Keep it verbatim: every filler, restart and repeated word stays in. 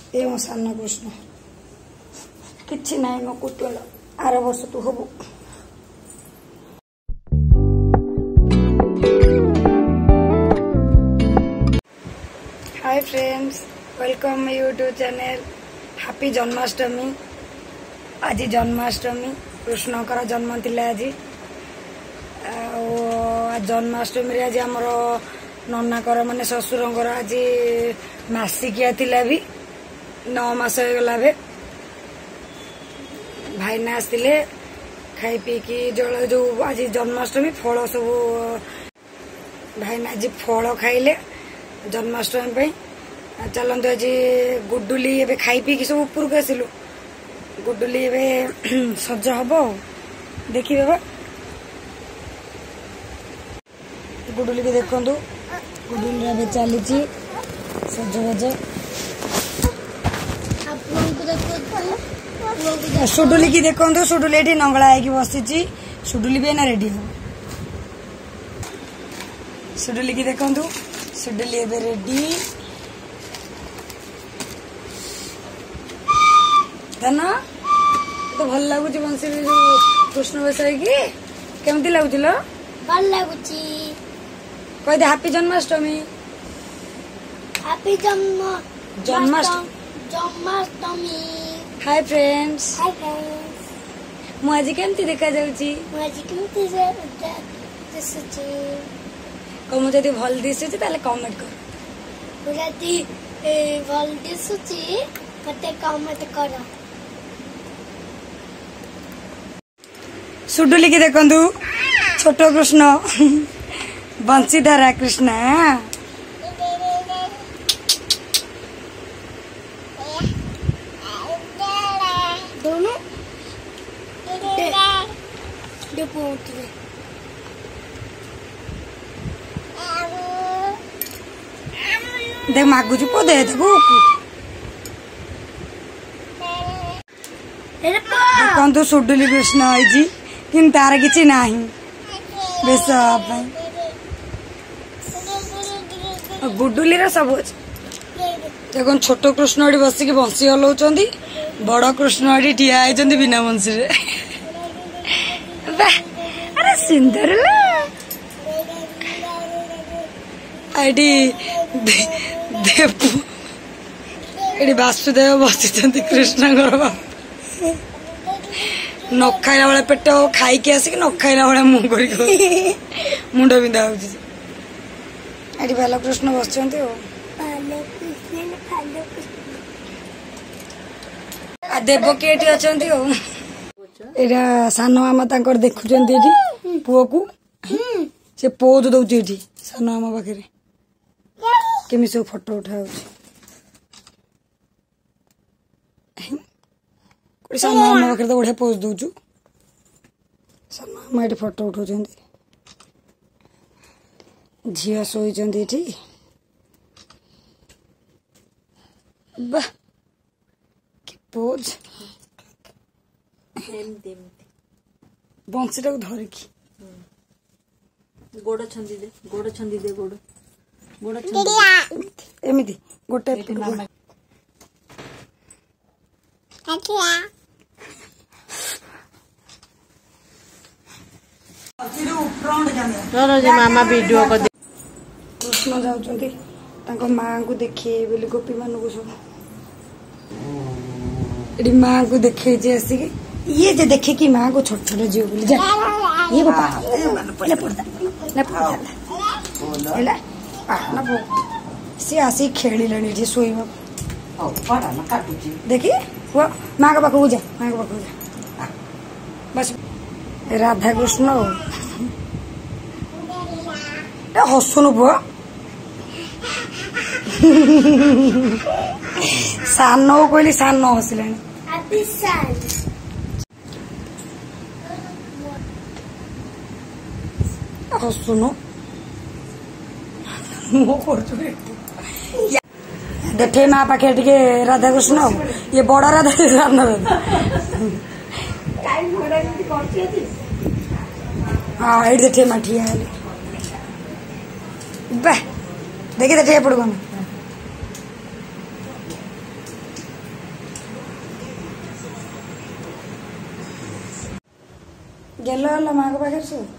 ए मो सान कृष्ण किछि नाई मो कुटुल आर वर्ष तू हबु। Hi friends, welcome my YouTube channel. Happy Janmashtami. आज जन्माष्टमी कृष्णकर जन्म थिला। आज जन्माष्टमी आज आमर ननाकर माने ससुरंकर आज मासिकिया थिला भी नौ मास हो गला बे। भाईना आसते खाई पी की जल जो आज जन्माष्टमी फल सब भाईना आज फल खाइले जन्माष्टमी पे। चलते आज गुडुली ए खाई पी की सब ऊपर को आसिलु। गुडुली ए सज हम देखिए बा गुडुली की देखु। गुडुली चली सजबाज। सुडुली की देखु। सुडुली ये नंगला है बसी। सुडुली भी ना रेडी हो। सुडुली की देखु। सुडुली एबे रेडी ना। तो भल लगुच बंशी जो कृष्ण वेश केमती लगुच लो? भल लगुच। कह दे हैप्पी जन्माष्टमी। हैप्पी जन्म Janmashtami Janmashtami. Hi friends. Hi friends. मु आज केमती देखा जाउची? मु आज केमती दिसुची? कम जदि भल दिसुची ताले कमेंट कर। जदि भल दिसुची मते कमेंट करो। सुडुली की देखु। छोट कृष्ण बंशीधरा कृष्ण। दोनों देख मागुची पो दे देखु। देखु सुडुली कृष्ण है कि तार किसी ना बेस गुडुली सब देखो। छोट कृष्ण ये बसिक बंशी हलाउं। बड़ कृष्ण ये ठिया होती बिना बंशी। अरे सुंदर ये वासुदेव बसी कृष्ण न खाइला बेले पेट खाई आसिक न खाइला बेले मुंह कर मुंड बिंधा हो। बालकृष्ण बस देवकी ये अच्छा। सान मामा देखुं पुओ को से पोज दौर सान मामा पाखे केमी सब फोटो उठा सान मामा पाखे तो बढ़िया पोज दौचु। सान मामा ये फोटो उठा झील शोती वाह पोज बंशी टाक धरिकी गोड़ छंदी दे गोड़ छंदी दे गोड़ गोड़ एमती गोटे मामा वीडियो को कृष्ण जाऊँच माँ को देखिए बोली गोपी मान को सब ये माँ को देखे आसिक ये जे देखे कि माँ को छोट छोट झील बोली जा ये पहले पड़ता सी आसिक खेल शोई देखी हुआ माँ का पाखक जा माँ का पाखक जा बस। राधा कृष्ण हसुन पुआ सान कहली सान हसिला हसुन देखे माँ पाखे टे राधा कृष्ण ये बड़ राधा सामना राधा हाँ ये देखे माँ ठिया देखिए देखिए पड़ो ଗେଲ ହେଲା ମାଆଙ୍କ ପାଖରେ ସବୁ